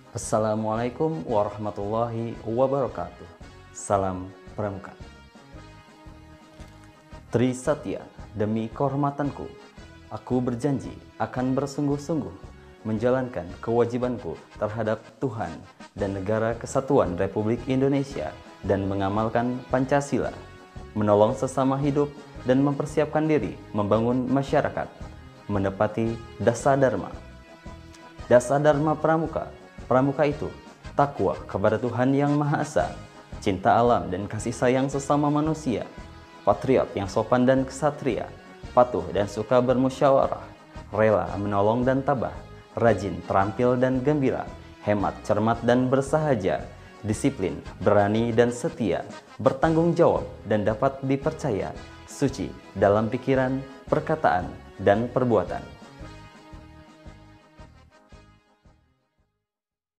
Assalamualaikum warahmatullahi wabarakatuh. Salam Pramuka. Trisatya, demi kehormatanku, aku berjanji akan bersungguh-sungguh menjalankan kewajibanku terhadap Tuhan dan Negara Kesatuan Republik Indonesia dan mengamalkan Pancasila, menolong sesama hidup dan mempersiapkan diri membangun masyarakat, menepati Dasadharma. Dasadharma Pramuka. Pramuka itu takwa kepada Tuhan Yang Maha Esa, cinta alam dan kasih sayang sesama manusia, patriot yang sopan dan kesatria, patuh dan suka bermusyawarah, rela menolong dan tabah, rajin, terampil dan gembira, hemat, cermat dan bersahaja, disiplin, berani dan setia, bertanggung jawab dan dapat dipercaya, suci dalam pikiran, perkataan, dan perbuatan.